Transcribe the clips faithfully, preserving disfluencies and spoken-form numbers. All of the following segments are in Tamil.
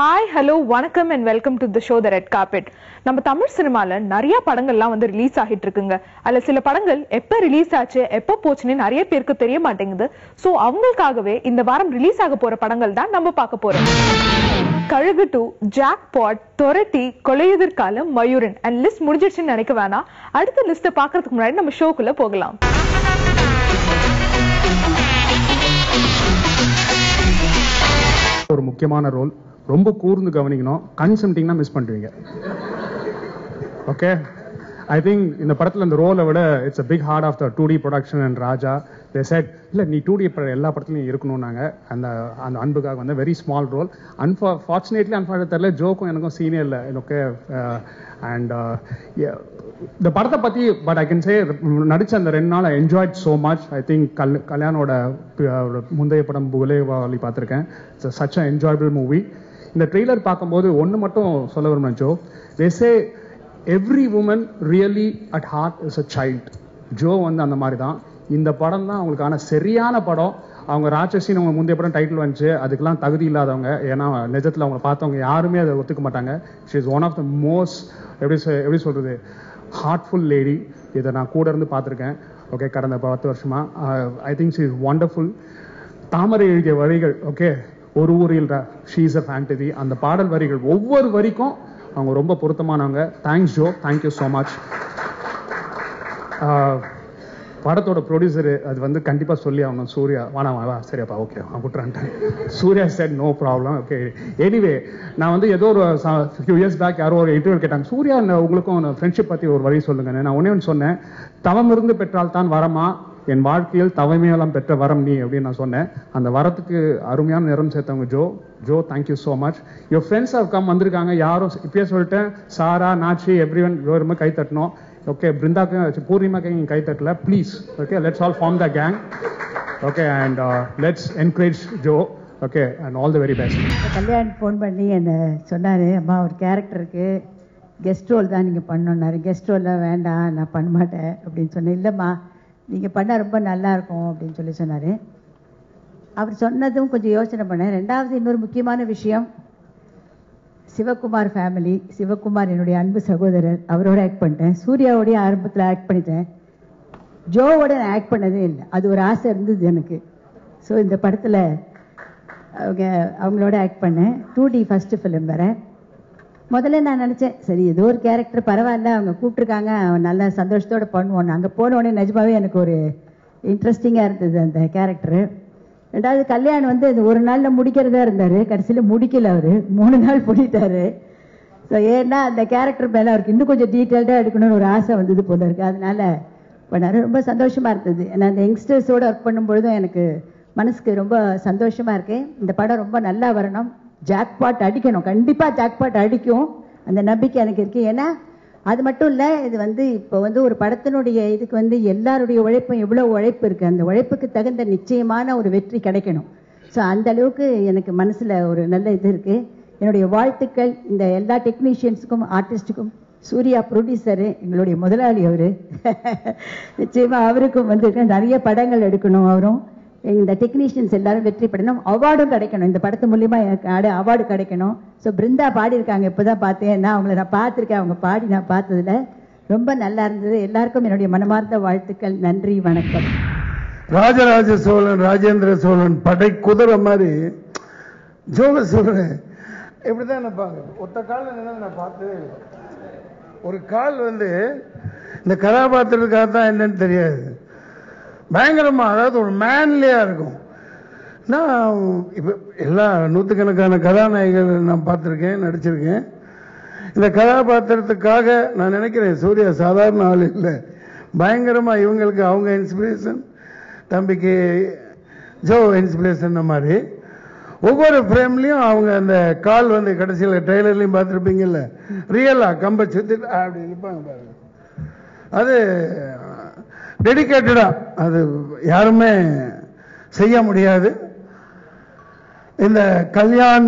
ஹாய் ஹலோ வணக்கம் and welcome to the show the red carpet. நம்ம தமிழ் சினிமால நிறைய படங்கள்லாம் வந்து ரிலீஸ் ஆகிட்டு இருக்குங்க. அதுல சில படங்கள் எப்ப ரிலீஸ் ஆச்சு எப்ப போச்சுன்னு நிறைய பேருக்கு தெரிய மாட்டேங்குது. ஸோ அவங்களுக்காகவே இந்த வாரம் ரிலீஸ் ஆக போற படங்கள் தான் நம்ம பார்க்க போறோம். கழுகு டூ, ஜாக் பாட், தொரட்டி, கொலையுதிர் காலம், மயூரன் அண்ட் லிஸ்ட் முடிஞ்சிடுச்சுன்னு நினைக்க வேணாம். அடுத்த லிஸ்ட்டை பார்க்கறதுக்கு முன்னாடி நம்ம ஷோக்குள்ள போகலாம். ஒரு முக்கியமான ரோல், ரொம்ப கூர்ந்து கவனிக்கணும். கண் சிமிட்டிங்னா மிஸ் பண்ணுவீங்க. ஓகே, ஐ திங்க் இந்த படத்தில் இந்த ரோலை விட it's a big heart of the two D production and Raja they said இல்லை நீ டூ டி எல்லா படத்துலையும் இருக்கணும்னாங்க. அந்த அந்த அன்புக்காக வந்து very small role. Unfortunately unfortunate தெரியல, ஜோக்கும் எனக்கும் சீனியர் இல்லை. ஓகே, அண்ட் இந்த படத்தை பற்றி பட் ஐ கேன் சே நடித்த அந்த ரெண்டு நாள் I enjoyed so much. I think கல் கல்யாணோட முந்தைய படம் புகலேவாலி பார்த்துருக்கேன். It's such a enjoyable movie. இந்த ட்ரெய்லர் பார்க்கும்போது ஒன்று மட்டும் சொல்ல விரும்புகிறேன் Jo. They say every woman really at heart is a child. Jo வந்து அந்த மாதிரி தான். இந்த படம் தான் அவங்களுக்கான சரியான படம். அவங்க ராட்சசின்னு அவங்க முந்தைய படம் டைட்டில் வந்துச்சு, அதுக்கெல்லாம் தகுதி இல்லாதவங்க. ஏன்னா நிஜத்தில் அவங்க பார்த்தவங்க யாருமே அதை ஒத்துக்க மாட்டாங்க. She is one of the most எப்படி எப்படி சொல்கிறது ஹார்ட்ஃபுல் லேடி. இதை நான் கூட இருந்து பார்த்துருக்கேன். ஓகே, கடந்த பத்து வருஷமா I think she is wonderful. Thamarai எழுதிய வரிகள், ஓகே, ஒரு ஊரில் ஷீ இஸ் அ ஃபேண்டசி. அந்த பாடல் வரிகள் ஒவ்வொரு வரிக்கும் அவங்க ரொம்ப பொருத்தமானவங்க. Thanks Jo, thank you so much. படத்தோட ப்ரொடியூசரு அது வந்து கண்டிப்பாக சொல்லி ஆகணும், சூர்யா. வானா வா சரியாப்பா, ஓகே அவன் விட்டுறான்ட்டேன். Suriya said no problem. Okay, anyway நான் வந்து ஏதோ ஒரு ஃபியூ இயர்ஸ் பேக் யாரோ ஒரு இன்டர்வியூ கேட்டாங்க, சூர்யா உங்களுக்கும் ஃப்ரெண்ட்ஷிப் பற்றி ஒரு வரி சொல்லுங்க. நான் ஒன்னே ஒன்று சொன்னேன், தவம் இருந்து பெற்றால் தான் வரமா, என் வாழ்க்கையில் தவமையெல்லாம் பெற்ற வரம் நீ அப்படின்னு நான் சொன்னேன். அந்த வரத்துக்கு அருமையான நிறம் சேர்த்தவங்க Jo. Jo, thank you so much. Your friends how come வந்திருக்காங்க. யாரும் இப்பயே சொல்லிட்டேன், சாரா, நாச்சி, எவ்ரி ஒன் எல்லோருமே கை தட்டணும். ஓகே, பிருந்தாக்கு பூர்ணிமாக்கு நீங்கள் கை தட்டல please. Okay, let's all form the gang. Okay, and let's encourage Jo. Okay, and all the very best. Kalyan phone பண்ணி என்னை சொன்னார், அம்மா ஒரு கேரக்டருக்கு கெஸ்ட் ரோல் தான் நீங்கள் பண்ணணுன்னாரு. கெஸ்ட் ரோல்லாம் வேண்டாம், நான் பண்ண மாட்டேன் அப்படின்னு சொன்னேன். இல்லைம்மா நீங்கள் பண்ணால் ரொம்ப நல்லாயிருக்கும் அப்படின்னு சொல்லி சொன்னார். அவர் சொன்னதும் கொஞ்சம் யோசனை பண்ணேன். ரெண்டாவது இன்னொரு முக்கியமான விஷயம், சிவகுமார் ஃபேமிலி. சிவகுமார் என்னுடைய அன்பு சகோதரர், அவரோட ஆக்ட் பண்ணிட்டேன். சூர்யாவோடைய ஆரம்பத்தில் ஆக்ட் பண்ணிட்டேன். ஜோவோட நான் ஆக்ட் பண்ணதே இல்லை. அது ஒரு ஆசை இருந்தது எனக்கு. ஸோ இந்த படத்தில் அவங்க அவங்களோட ஆக்ட் பண்ணேன். டூ டி ஃபஸ்ட்டு ஃபிலிம் வேறு. முதல்ல நான் நினச்சேன், சரி ஏதோ ஒரு கேரக்டர் பரவாயில்ல, அவங்க கூப்பிட்ருக்காங்க, நல்ல சந்தோஷத்தோடு பண்ணுவோம். அங்கே போனோடனே நிஜமாவே எனக்கு ஒரு இன்ட்ரெஸ்டிங்காக இருந்தது அந்த கேரக்டரு. ரெண்டாவது கல்யாணம் வந்து அது ஒரு நாளில் முடிக்கிறதா இருந்தார், கடைசியில் முடிக்கல. அவர் மூணு நாள் பண்ணிட்டார். ஸோ ஏன்னா அந்த கேரக்டர் மேலே அவருக்கு இன்னும் கொஞ்சம் டீட்டெயில்டாக எடுக்கணும்னு ஒரு ஆசை வந்தது போல இருக்குது. அதனால பண்ணார். ரொம்ப சந்தோஷமாக இருந்தது. ஏன்னா அந்த யங்ஸ்டர்ஸோடு ஒர்க் பண்ணும்பொழுதும் எனக்கு மனசுக்கு ரொம்ப சந்தோஷமாக இருக்குது. இந்த படம் ரொம்ப நல்லா வரணும். ஜாக்பாட் அடிக்கணும், கண்டிப்பாக ஜாக்பாட் அடிக்கும், அந்த நம்பிக்கை எனக்கு இருக்குது. ஏன்னா அது மட்டும் இல்லை, இது வந்து இப்போ வந்து ஒரு படத்தினுடைய இதுக்கு வந்து எல்லாருடைய உழைப்பும் எவ்வளோ உழைப்பு இருக்குது, அந்த உழைப்புக்கு தகுந்த நிச்சயமான ஒரு வெற்றி கிடைக்கணும். ஸோ அந்த அளவுக்கு எனக்கு மனசில் ஒரு நல்ல இது இருக்குது. என்னுடைய வாழ்த்துக்கள் இந்த எல்லா டெக்னீஷியன்ஸுக்கும், ஆர்டிஸ்ட்டுக்கும். சூர்யா ப்ரொடியூசரு, எங்களுடைய முதலாளி அவர். நிச்சயமாக அவருக்கும் வந்து நிறைய படங்கள் எடுக்கணும். அவரும் இந்த டெக்னீஷியன்ஸ் எல்லாரும் வெற்றி பெறணும், அவார்டும் கிடைக்கணும். இந்த படத்து மூலியமா எனக்கு அவார்டு கிடைக்கணும். ஸோ பிருந்தா பாடியிருக்காங்க, இப்போ தான் பார்த்தேன். நான் அவங்கள நான் பார்த்துருக்கேன், அவங்க பாடி நான் பார்த்ததில் ரொம்ப நல்லா இருந்தது. எல்லாருக்கும் என்னுடைய மனமார்ந்த வாழ்த்துக்கள். நன்றி, வணக்கம். ராஜராஜ சோழன், ராஜேந்திர சோழன் படை குதிரை மாதிரி ஜோல சொல்றேன். இப்படிதான் நினைப்பாங்க. ஒத்த கால நான் பார்த்ததே இல்லை. ஒரு கால் வந்து இந்த கதாபாத்திரத்துக்காக தான் என்னன்னு தெரியாது, பயங்கரமா, அதாவது ஒரு மேன்லியா இருக்கும். நான் இப்போ எல்லா நூற்றுக்கணக்கான கதாநாயகர்கள் நான் பார்த்துருக்கேன், நடிச்சிருக்கேன். இந்த கதாபாத்திரத்துக்காக நான் நினைக்கிறேன் சூர்யா சாதாரண ஆள் இல்லை, பயங்கரமா இவங்களுக்கு அவங்க இன்ஸ்பிரேஷன், தம்பிக்கு ஜோ இன்ஸ்பிரேஷன் மாதிரி. ஒவ்வொரு ஃப்ரேம்லையும் அவங்க அந்த கால் வந்து கடைசியில் ட்ரெய்லர்லையும் பார்த்துருப்பீங்கல்ல, ரியலா கம்ப சுத்தி அப்படி இருப்பாங்க பாருங்க. அது டெடிக்கேட்டடா, அது யாருமே செய்ய முடியாது. இந்த கல்யாண்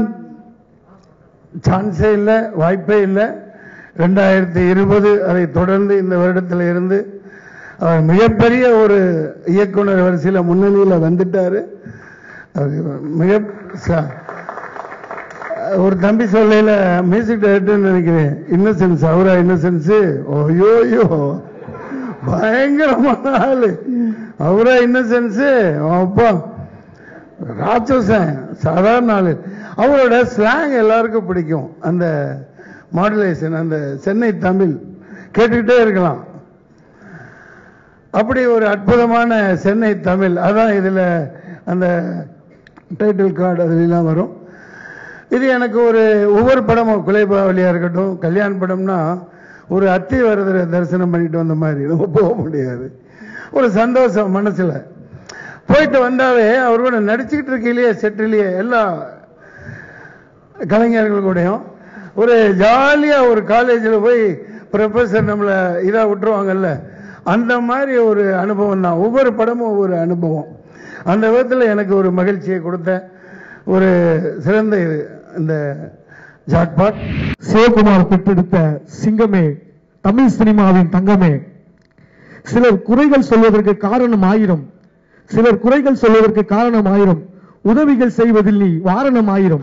சான்ஸே இல்லை, வாய்ப்பே இல்லை. ரெண்டாயிரத்தி இருபது அதை தொடர்ந்து இந்த வருடத்தில் இருந்து அவர் மிகப்பெரிய ஒரு இயக்குனர் வரிசையில் முன்னணியில் வந்துட்டாரு. மிக ஒரு தம்பி சொல்லையில மியூசிக் டைரக்டர் நினைக்கிறேன், இன்னசென்ஸ் அவரா இன்னசென்ஸ், ஓயோயோ பயங்கரமான ஆளு அவரா இன்னசென்ஸ், அப்பா ராட்சசன் சாதாரண ஆளு. அவரோட ஸ்லாங் எல்லாருக்கும் பிடிக்கும், அந்த மாடுலேஷன், அந்த சென்னை தமிழ் கேட்டுக்கிட்டே இருக்கலாம். அப்படி ஒரு அற்புதமான சென்னை தமிழ். அதான் இதுல அந்த டைட்டில் கார்டு அதுலாம் வரும். இது எனக்கு ஒரு ஒவ்வொரு படமும் குலைபாவலியா இருக்கட்டும், கல்யாண படம்னா ஒரு அத்தி வரதரை தரிசனம் பண்ணிட்டு வந்த மாதிரி நம்ம போக முடியாது. ஒரு சந்தோஷம் மனசுல. போயிட்டு வந்தாவே அவரோட நடிச்சுக்கிட்டு இருக்கையிலேயே செட்டிலேயே எல்லா கலைஞர்கள் கூடயும் ஒரு ஜாலியா ஒரு காலேஜில் போய் ப்ரொஃபஸர் நம்மளை இதா விட்டுருவாங்கல்ல, அந்த மாதிரி ஒரு அனுபவம் தான். ஒவ்வொரு படமும் ஒவ்வொரு அனுபவம். அந்த விதத்தில் எனக்கு ஒரு மகிழ்ச்சியை கொடுத்த ஒரு சிறந்த இது இந்த ஜாக்பாட். சிவகுமார் பெற்றெடுத்த சிங்கமே, தமிழ் சினிமாவின் தங்கமே. சிலர் குறைகள் சொல்வதற்கு காரணம் ஆயிரம், சிலர் குறைகள் சொல்வதற்கு காரணம் ஆயிரம், உதவிகள் செய்வதில் நீ வாரணம் ஆயிரம்.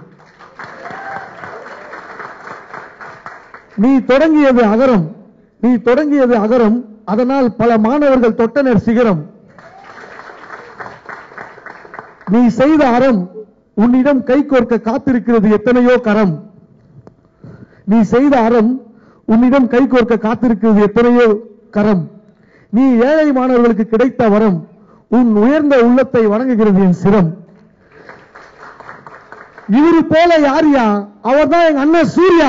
நீ தொடங்கியது அகரம், நீ தொடங்கியது அகரம், அதனால் பல மாணவர்கள் தொட்டனர் சிகரம். நீ செய்த அறம் உன்னிடம் கை கோர்க்க காத்திருக்கிறது எத்தனையோ கரம். நீ செய்த அறம் உன்னிடம் கை கோர்க்க காத்திருக்கிறது எத்தனையோ கரம். நீ ஏழை மாணவர்களுக்கு கிடைத்த வரம், உன் உயர்ந்த உள்ளத்தை வணங்குகிறது என் சிரம். இவரு போல யாரியா? அவர்தான் எங்க அண்ணன் சூர்யா.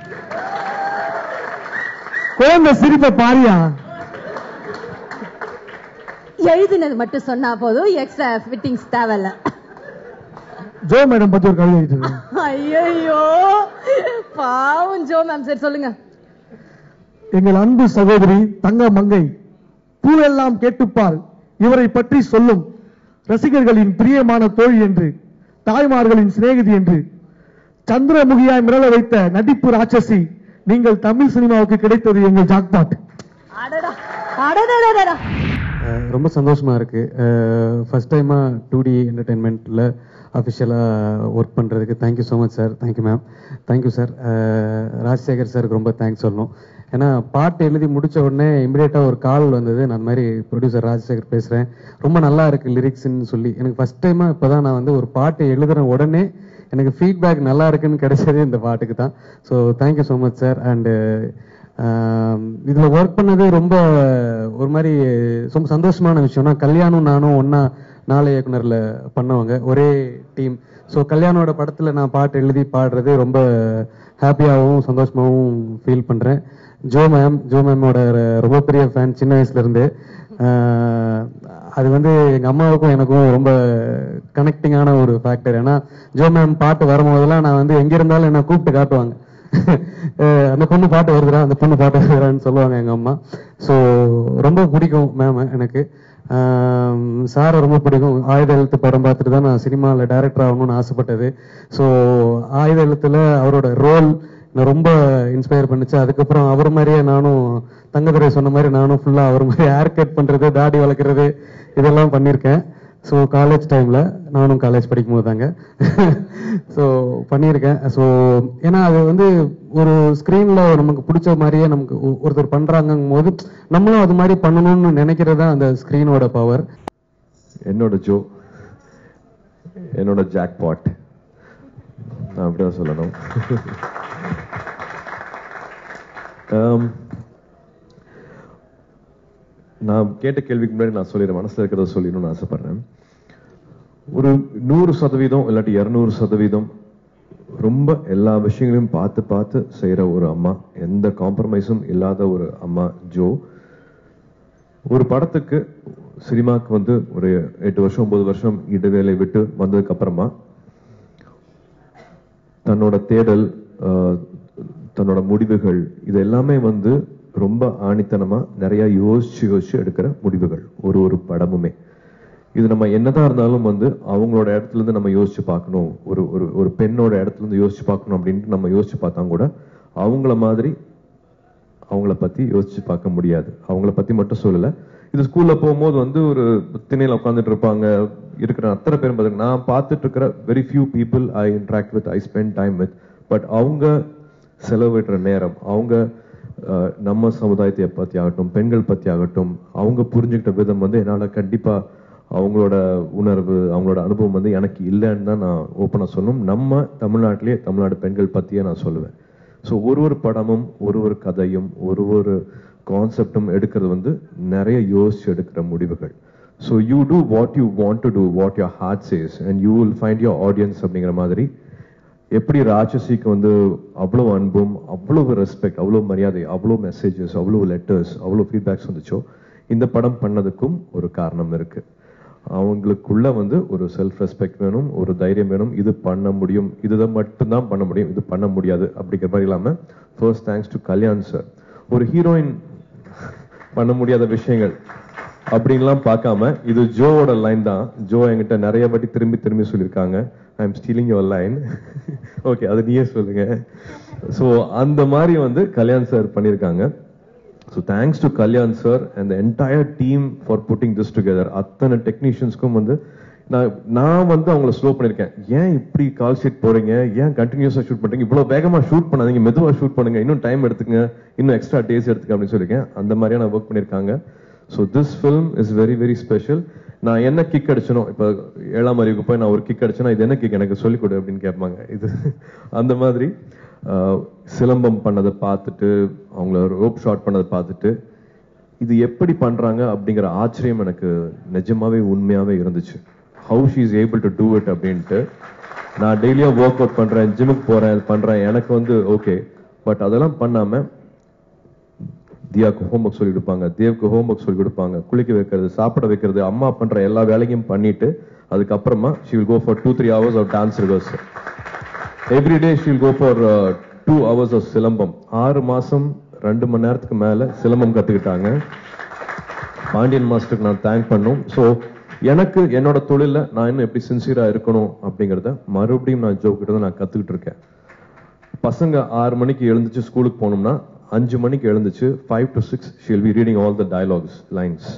குழந்தை சிரிப்பை பாரியா. எழுதுனது மட்டும் சொன்னா போதும், எக்ஸ்ட்ரா ஃபிட்டிங்ஸ் தேவையில்ல. ஜோ மேடம் பத்தி ஒரு கவிதை எழுதிட்டு. ஐயோ பாவம் ஜோ மேம். சரி சொல்லுங்க. எங்கள் அன்பு சகோதரி தங்க மங்கை, பூவெல்லாம் கேட்டுப்பார் இவரை பற்றி சொல்லும். ரசிகர்களின் பிரியமான தோழி என்று, தாய்மார்களின் சிநேகிதி என்று, சந்திரமுகியாய் மிரள வைத்த நடிப்பு ராட்சசி, நீங்கள் தமிழ் சினிமாவுக்கு கிடைத்தது எங்கள் ஜாக்பாட். ரொம்ப சந்தோஷமா இருக்கு. ஃபர்ஸ்ட் டைமா டூ டி என்டர்டைன்மெண்ட்ல அஃபிஷியலா ஒர்க் பண்றதுக்கு thank you so much sir. Thank you ma'am. Thank you sir. Rajasekhar சாருக்கு ரொம்ப தேங்க்ஸ் சொல்லணும். ஏன்னா பாட்டு எழுதி முடிச்ச உடனே இமிடியேட்டா ஒரு கால் வந்தது, நான் மாதிரி ப்ரொடியூசர் ராஜசேகர் பேசுறேன், ரொம்ப நல்லா இருக்கு லிரிக்ஸ்ன்னு சொல்லி. எனக்கு ஃபர்ஸ்ட் டைமா இப்பதான் நான் வந்து ஒரு பாட்டு எழுதுற உடனே எனக்கு ஃபீட்பேக் நல்லா இருக்குன்னு கிடைச்சதே இந்த பாட்டுக்கு தான். So thank you so much sir. And இதுல ஒர்க் பண்ணது ரொம்ப ஒரு மாதிரி ரொம்ப சந்தோஷமான விஷயம்னா, கல்யாணம் நானும் ஒன்னா நாளை இயக்குனர்ல பண்ணவங்க, ஒரே டீம். ஸோ கல்யாணோட படத்துல நான் பாட்டு எழுதி பாடுறது ரொம்ப ஹாப்பியாகவும் சந்தோஷமாகவும் ஃபீல் பண்றேன். ஜோ மேம், ஜோ மேமோட ரொம்ப பெரிய ஃபேன் சின்ன வயசுல இருந்து. அது வந்து எங்க அம்மாவுக்கும் எனக்கும் ரொம்ப கனெக்டிங்கான ஒரு ஃபேக்டர். ஏன்னா ஜோ மேம் பாட்டு வரும்போதெல்லாம் நான் வந்து எங்க இருந்தாலும் என்ன கூப்பிட்டு காட்டுவாங்க, அந்த பொண்ணு பாட்டு வருதுடா, அந்த பொண்ணு பாட்டு வருதுடான்னு சொல்லுவாங்க எங்க அம்மா. ஸோ ரொம்ப பிடிக்கும் மேம் எனக்கு. சாரை ரொம்ப பிடிக்கும். ஆயுத எழுத்து படம் பார்த்துட்டு தான் நான் சினிமாவில் டைரக்டர் ஆகணும்னு ஆசைப்பட்டது. ஸோ ஆயுத எழுத்துல அவரோட ரோல் ரொம்ப இன்ஸ்பயர் பண்ணுச்சு. அதுக்கப்புறம் அவர் மாதிரியே நானும், தங்கதுரை சொன்ன மாதிரி நானும் ஃபுல்லா அவர் மாதிரி ஹேர் கட் பண்றது, தாடி வளர்க்கறது இதெல்லாம் பண்ணியிருக்கேன். ஸோ காலேஜ் டைம்ல, நானும் காலேஜ் படிக்கும் போது தாங்க ஸோ பண்ணியிருக்கேன். ஸோ ஏன்னா அது வந்து ஒரு ஸ்கிரீன்ல நமக்கு பிடிச்ச மாதிரியே நமக்கு ஒருத்தர் பண்றாங்கும் போது நம்மளும் அது மாதிரி பண்ணணும்னு நினைக்கிறது தான் அந்த ஸ்கிரீனோட பவர். என்னோட ஜோ, என்னோட ஜாக்பாட், நான் அப்படிதான் சொல்லணும். நான் கேட்ட கேள்விக்கு முன்னாடி நான் சொல்லிடுறேன், மனசுல இருக்கிறத சொல்லிடணும்னு ஆசைப்படுறேன். ஒரு நூறு சதவீதம் இல்லாட்டி இருநூறு சதவீதம் ரொம்ப எல்லா விஷயங்களையும் பார்த்து பார்த்து செய்யற ஒரு அம்மா, எந்த காம்ப்ரமைஸும் இல்லாத ஒரு அம்மா ஜோ. ஒரு படத்துக்கு சினிமாக்கு வந்து ஒரு எட்டு வருஷம் ஒன்பது வருஷம் இடைவேளை விட்டு வந்ததுக்கு அப்புறமா தன்னோட தேடல், தன்னோட முடிவுகள், இது எல்லாமே வந்து ரொம்ப ஆணித்தனமா நிறைய யோசிச்சு யோசிச்சு எடுக்கிற முடிவுகள் ஒரு ஒரு படமுமே. இது நம்ம என்னதான் இருந்தாலும் வந்து அவங்களோட இடத்துல இருந்து நம்ம யோசிச்சு பார்க்கணும், ஒரு ஒரு ஒரு பெண்ணோட இடத்துல இருந்து யோசிச்சு பார்க்கணும் அப்படின்ட்டு நம்ம யோசிச்சு பார்த்தா கூட அவங்கள மாதிரி அவங்கள பத்தி யோசிச்சு பார்க்க முடியாது. அவங்கள பத்தி மட்டும் சொல்லல, இது ஸ்கூல்ல போகும்போது வந்து ஒரு திணையில உட்காந்துட்டு இருப்பாங்க, இருக்கிற அத்தனை பேரும் பார்த்தீங்கன்னா நான் பார்த்துட்டு இருக்கிற very few people I interact with, I spend time with. But அவங்க செலவிடுற நேரம், அவங்க நம்ம சமுதாயத்தை பற்றி ஆகட்டும், பெண்கள் பற்றி ஆகட்டும், அவங்க புரிஞ்சுக்கிட்ட விதம் வந்து என்னால் கண்டிப்பாக அவங்களோட உணர்வு, அவங்களோட அனுபவம் வந்து எனக்கு இல்லைன்னு தான் நான் ஓப்பனாக சொல்லணும். நம்ம தமிழ்நாட்டிலே தமிழ்நாடு பெண்கள் பற்றியே நான் சொல்லுவேன். ஸோ ஒரு ஒரு படமும் ஒரு ஒரு கதையும் ஒரு ஒரு கான்செப்டும் எடுக்கிறது வந்து நிறைய யோசிச்சு எடுக்கிற முடிவுகள். So you do what you want to do, what your heart says and you will find your audience அப்படிங்கிற மாதிரி. எப்படி ராட்சசிக்கு வந்து அவ்வளோ அன்பும் அவ்வளோ ரெஸ்பெக்ட், அவ்வளோ மரியாதை, அவ்வளோ மெசேஜஸ், அவ்வளோ லெட்டர்ஸ், அவ்வளோ ஃபீட்பேக்ஸ் வந்துச்சோ, இந்த படம் பண்ணதுக்கும் ஒரு காரணம் இருக்கு. அவங்களுக்குள்ள வந்து ஒரு செல்ஃப் ரெஸ்பெக்ட் வேணும், ஒரு தைரியம் வேணும். இது பண்ண முடியும், இதுதான் மட்டும்தான் பண்ண முடியும், இது பண்ண முடியாது அப்படிங்கிற மாதிரி இல்லாம first thanks to Kalyan sir. ஒரு ஹீரோயின் பண்ண முடியாத விஷயங்கள் அப்படின்லாம் பார்க்காம இது ஜோவோட லைன் தான். ஜோ என்கிட்ட நிறைய வாட்டி திரும்பி திரும்பி சொல்லியிருக்காங்க, I am stealing your line. Okay, அது நீயே சொல்லுங்க. ஸோ அந்த மாதிரி வந்து கல்யாண் சார் பண்ணியிருக்காங்க. So thanks to Kalyan sir and the entire team for putting this together. அத்தனை டெக்னீஷியன்ஸ்க்கும் வந்து நான் நான் வந்து அவங்கள ஸ்லோ பண்ணியிருக்கேன். ஏன் இப்படி கால் ஷீட் போறீங்க, ஏன் கண்டினியூஸா ஷூட் பண்றீங்க, இவ்வளவு வேகமா ஷூட் பண்ணாதீங்க, மெதுவா ஷூட் பண்ணுங்க, இன்னும் டைம் எடுத்துங்க, இன்னும் எக்ஸ்ட்ரா டேஸ் எடுத்துக்க அப்படின்னு சொல்லியிருக்கேன். அந்த மாதிரியான ஒர்க் பண்ணியிருக்காங்க. So this film is very very special. நான் என்ன கிக் அடிச்சனோ, இப்போ ஏழாம் அறிவுக்கு போய் நான் ஒரு கிக் அடிச்சேன்னா இது என்ன கிக் எனக்கு சொல்லிக் கொடு அப்படின்னு கேட்பாங்க. இது அந்த மாதிரி சிலம்பம் பண்ணதை பார்த்துட்டு, அவங்கள ரோப் ஷாட் பண்ணதை பார்த்துட்டு இது எப்படி பண்றாங்க அப்படிங்கிற ஆச்சரியம் எனக்கு நிஜமாவே உண்மையாவே இருந்துச்சு. How she is able to do it அப்படின்ட்டு. நான் டெய்லியும் ஒர்க் அவுட் பண்றேன், ஜிம்முக்கு போறேன், பண்றேன், எனக்கு வந்து ஓகே. பட் அதெல்லாம் பண்ணாம தியாவுக்கு ஹோம்ஒர்க் சொல்லி கொடுப்பாங்க, தேவுக்கு ஹோம்ஒர்க் சொல்லி கொடுப்பாங்க, குளிக்க வைக்கிறது, சாப்பிட வைக்கிறது, அம்மா பண்ற எல்லா வேலையும் பண்ணிட்டு அதுக்கப்புறமா she will go for two three hours of dance rehearsal. Every day she will go for uh, two hours of silambam. ஆறு மாசம் ரெண்டு மணி நேரத்துக்கு மேல சிலம்பம் கத்துக்கிட்டாங்க. பாண்டியன் மாஸ்டருக்கு நான் தேங்க் பண்ணும். ஸோ எனக்கு என்னோட தொழில நான் இன்னும் எப்படி சின்சியரா இருக்கணும் அப்படிங்கறத மறுபடியும் நான் ஜோ கிட்ட நான் கத்துக்கிட்டு இருக்கேன். பசங்க ஆறு மணிக்கு எழுந்துச்சு ஸ்கூலுக்கு போனோம்னா அஞ்சு மணிக்கு எழுந்துச்சு five to six she will be reading all the dialogues lines.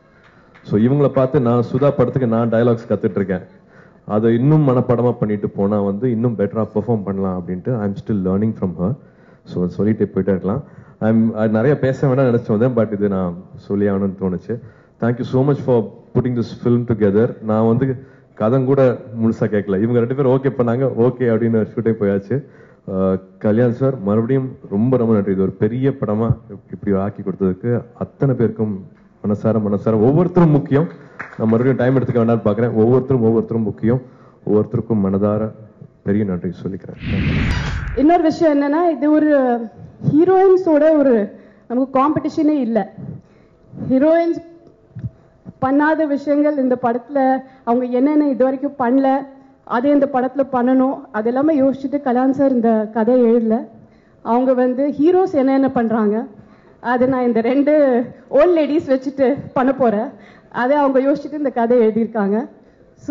So இவங்களை பார்த்து நான் சுதா படத்துக்கு நான் டயலாக்ஸ் கத்துட்டு இருக்கேன். அதை இன்னும் மனப்படமா பண்ணிட்டு போனா வந்து இன்னும் பெட்டரா பெர்ஃபார்ம் பண்ணலாம் அப்படின்ட்டு I am still learning from her. So சொல்லிட்டு போயிட்டே இருக்கலாம். ஐ எம் நிறைய பேச வேணாம் நினைச்சு வந்தேன், பட் இது நான் சொல்லி ஆகணும்னு தோணுச்சு. Thank you so much for putting this film together. நான் வந்து கதை கூட முழுசா கேட்கல, இவங்க ரெண்டு பேரும் ஓகே பண்ணாங்க, ஓகே அப்படின்னு ஷூட்டிங் போயாச்சு. கல்யாண் சார் மறுபடியும் ரொம்ப ரொம்ப நன்றி. இது ஒரு பெரிய படமா இப்படி ஆக்கி கொடுத்ததுக்கு அத்தனை பேருக்கும் மனசார மனசார ஒவ்வொருத்தரும் முக்கியம். நான் மறுபடியும் டைம் எடுத்துக்க வேண்டாம்னு பாக்குறேன். ஒவ்வொருத்தரும் ஒவ்வொருத்தரும் முக்கியம். ஒவ்வொருத்தருக்கும் மனதார பெரிய நன்றி சொல்லிக்கிறேன். இன்னொரு விஷயம் என்னன்னா, இது ஒரு ஹீரோயின்ஸோட ஒரு நமக்கு காம்படிஷனே இல்லை. ஹீரோயின்ஸ் பண்ணாத விஷயங்கள் இந்த படத்துல அவங்க என்னென்ன இது வரைக்கும் பண்ணல, அதே இந்த படத்துல பண்ணணும், அது எல்லாமே யோசிச்சுட்டு கல்யாண் சார் இந்த கதையை எழுதல. அவங்க வந்து ஹீரோஸ் என்னென்ன பண்றாங்க அது நான் இந்த ரெண்டு ஓல்ட் லேடிஸ் வச்சுட்டு பண்ண போறேன். அதை அவங்க யோசிச்சுட்டு இந்த கதையை எழுதியிருக்காங்க. ஸோ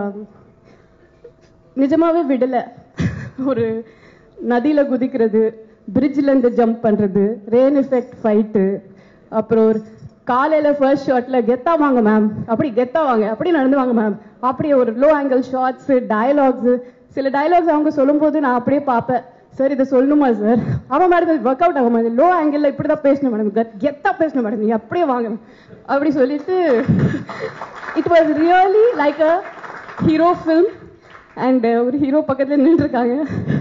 நிஜமாவே விடல. ஒரு நதியில குதிக்கிறது, பிரிட்ஜ்ல இருந்து ஜம்ப் பண்றது, ரெயின் எஃபெக்ட் ஃபைட்டு, அப்புறம் ஒரு காலையில ஃபர்ஸ்ட் ஷாட்ல கெத்தா வாங்க மேம், அப்படி கெத்தா வாங்க, அப்படி நடந்து வாங்க மேம், அப்படியே ஒரு லோ ஆங்கிள் ஷாட்ஸ், டயலாக்ஸ், சில டயலாக்ஸ் அவங்க சொல்லும் போது நான் அப்படியே பார்ப்பேன், சார் இதை சொல்லணுமா சார், அவன் மேடம் ஒர்க் அவுட் ஆகும், லோ ஆங்கிள் இப்படிதான் பேசணும் மேடம், கெத்தா பேசணும் மேடம், நீ அப்படியே வாங்க அப்படி சொல்லிட்டு it was really like a hero film. And ஒரு ஹீரோ பக்கத்துல நின்று இருக்காங்க.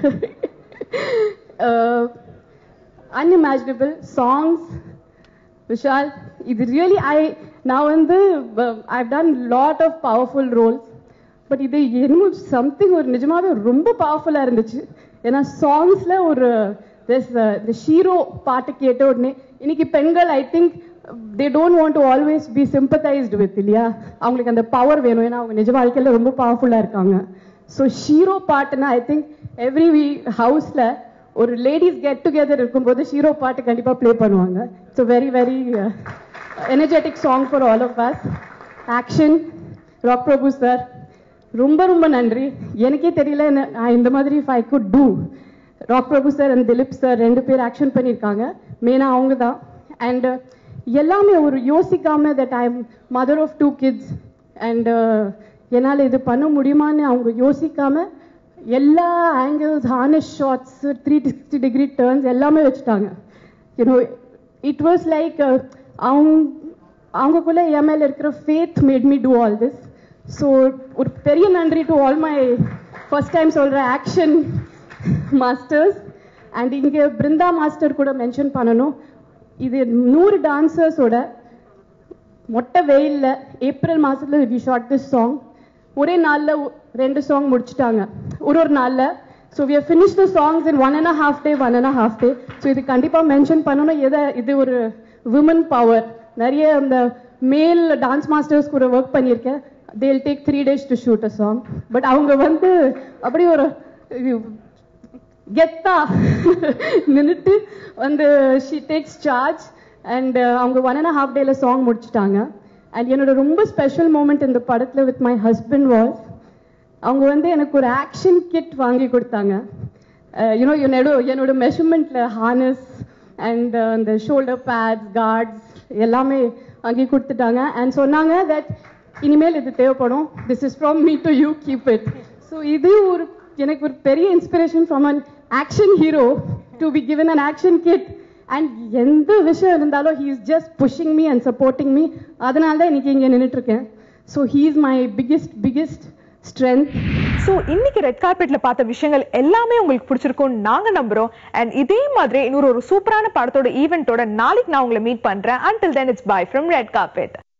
Unimaginable songs. விஷால், இது ரியலி ஐ நான் வந்து I done lot of powerful roles, but இது என்னமோ சம்திங் ஒரு நிஜமாவே ரொம்ப பவர்ஃபுல்லா இருந்துச்சு. ஏன்னா சாங்ஸ்ல ஒரு இந்த ஷீரோ பாட்டு கேட்ட உடனே இன்னைக்கு பெண்கள் I think they don't want to always be sympathised with, இல்லையா, அவங்களுக்கு அந்த பவர் வேணும், ஏன்னா அவங்க நிஜ வாழ்க்கையில ரொம்ப பவர்ஃபுல்லா இருக்காங்க. ஸோ ஷீரோ பாட்டுன்னா ஐ திங்க் எவ்ரி வீ ஹவுஸ்ல ஒரு லேடிஸ் கெட் டுகெதர் இருக்கும்போது ஷீரோ பாட்டு கண்டிப்பா பிளே பண்ணுவாங்க. It's very very energetic song for all of us. Action Rock Prabhu sir, ரொம்ப ரொம்ப நன்றி. எனக்கே தெரியல நான் இந்த மாதிரி if I could do. Rock Prabhu sir and Dilip sir ரெண்டு பேர் ஆக்ஷன் பண்ணியிருக்காங்க, மெயினா அவங்க தான். அண்ட் எல்லாமே ஒரு யோசிக்காம that I am mother of two kids and என்னால் இது பண்ண முடியுமான்னு அவங்க யோசிக்காம எல்லா angles harness shots three sixty degree turns எல்லாமே வச்சுட்டாங்க. யூனோ இட் வாஸ் லைக் அவங்க அவங்கக்குள்ள என் மேல இருக்கிற faith made me do all this. So ஒரு பெரிய நன்றி to all my first time சொல்கிற ஆக்ஷன் மாஸ்டர்ஸ். அண்ட் இங்கே பிருந்தா மாஸ்டர் கூட மென்ஷன் பண்ணணும். இது நூறு டான்சர்ஸோட மொட்டை வெயிலில் ஏப்ரல் மாதத்தில் வி ஷாட் திஸ் சாங். ஒரே நாளில் ரெண்டு சாங் முடிச்சுட்டாங்க ஒரு ஒரு நாளில். So we have finish the songs in one and half day one and half day. So இது கண்டிப்பாக மென்ஷன் பண்ணணும். எதை இது ஒரு விமன் பவர். நிறைய அந்த மேல் டான்ஸ் மாஸ்டர்ஸ் கூட ஒர்க் பண்ணியிருக்கேன். they will take three days to shoot a song. But அவங்க வந்து அப்படி ஒரு கெத்தா நின்றுட்டு வந்து she takes charge and அவங்க ஒன் அண்ட் ஹாஃப் டேல சாங் முடிச்சுட்டாங்க. அண்ட் என்னோட ரொம்ப ஸ்பெஷல் மூமெண்ட் இந்த படத்தில் வித் மை ஹஸ்பண்ட் வாஸ் அவங்க வந்து எனக்கு ஒரு ஆக்ஷன் கிட் வாங்கி கொடுத்தாங்க. யூனோ என்னோட என்னோட மெஷர்மெண்ட்ல ஹார்னஸ் அண்ட் அந்த ஷோல்டர் பேட்ஸ் கார்ட்ஸ் எல்லாமே வாங்கி கொடுத்துட்டாங்க. அண்ட் சொன்னாங்க தட் இனிமேல் இது தேவைப்படும், this is from me to you, keep it. So இது ஒரு எனக்கு ஒரு பெரிய inspiration from an action hero to be given an action kid. And எந்த விஷயம் இருந்தாலும் he is just pushing me and supporting me. அதனால தான் இன்னைக்கு இங்கே நின்றுட்டு இருக்கேன். So he is my biggest biggest strength. So இன்னைக்கு ரெட் கார்பெட்ல பார்த்த விஷயங்கள் எல்லாமே உங்களுக்கு பிடிச்சிருக்கும் நாங்க நம்புறோம். அண்ட் இதே மாதிரி இன்னொரு ஒரு சூப்பரான படத்தோட ஈவெண்டோட நாளைக்கு நான் உங்களை மீட் பண்றேன். Until then, it's bye from Red Carpet.